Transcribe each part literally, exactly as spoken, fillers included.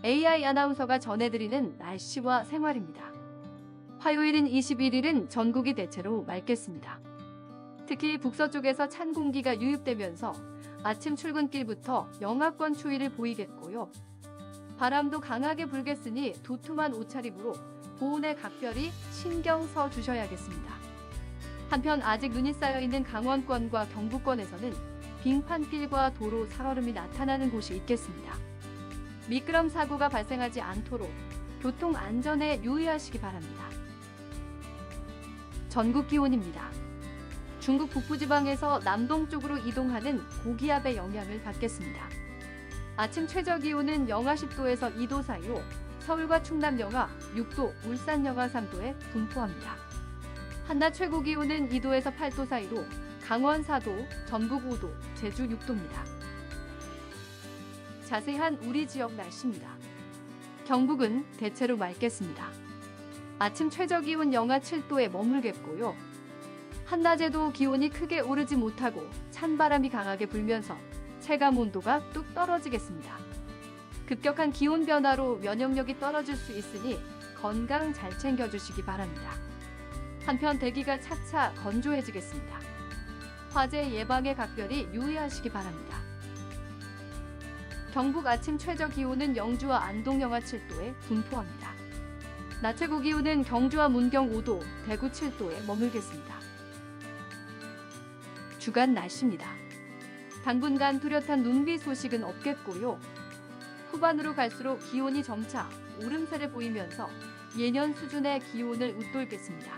에이아이 아나운서가 전해드리는 날씨와 생활입니다. 화요일인 이십일 일은 전국이 대체로 맑겠습니다. 특히 북서쪽에서 찬 공기가 유입되면서 아침 출근길부터 영하권 추위를 보이겠고요. 바람도 강하게 불겠으니 도톰한 옷차림으로 보온에 각별히 신경 써 주셔야겠습니다. 한편 아직 눈이 쌓여있는 강원권과 경북권에서는 빙판길과 도로 살얼음이 나타나는 곳이 있겠습니다. 미끄럼 사고가 발생하지 않도록 교통 안전에 유의하시기 바랍니다. 전국 기온입니다. 중국 북부지방에서 남동쪽으로 이동하는 고기압의 영향을 받겠습니다. 아침 최저 기온은 영하 십 도에서 이 도 사이로 서울과 충남 영하 육 도, 울산 영하 삼 도에 분포합니다. 한낮 최고 기온은 이 도에서 팔 도 사이로 강원 사 도, 전북 오 도, 제주 육 도입니다. 자세한 우리 지역 날씨입니다. 경북은 대체로 맑겠습니다. 아침 최저 기온 영하 칠 도에 머물겠고요. 한낮에도 기온이 크게 오르지 못하고 찬바람이 강하게 불면서 체감 온도가 뚝 떨어지겠습니다. 급격한 기온 변화로 면역력이 떨어질 수 있으니 건강 잘 챙겨주시기 바랍니다. 한편 대기가 차차 건조해지겠습니다. 화재 예방에 각별히 유의하시기 바랍니다. 경북 아침 최저 기온은 영주와 안동 영하 칠 도에 분포합니다. 낮 최고 기온은 경주와 문경 오 도, 대구 칠 도에 머물겠습니다. 주간 날씨입니다. 당분간 뚜렷한 눈비 소식은 없겠고요. 후반으로 갈수록 기온이 점차 오름세를 보이면서 예년 수준의 기온을 웃돌겠습니다.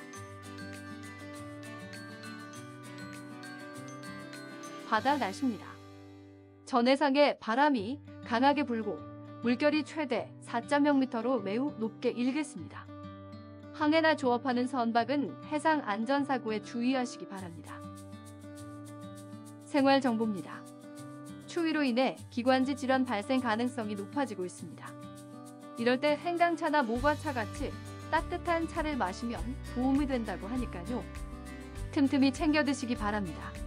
바다 날씨입니다. 전해상에 바람이 강하게 불고 물결이 최대 사 점 영 미터로 매우 높게 일겠습니다. 항해나 조업하는 선박은 해상 안전사고에 주의하시기 바랍니다. 생활정보입니다. 추위로 인해 기관지 질환 발생 가능성이 높아지고 있습니다. 이럴 때 생강차나 모과차 같이 따뜻한 차를 마시면 도움이 된다고 하니까요. 틈틈이 챙겨 드시기 바랍니다.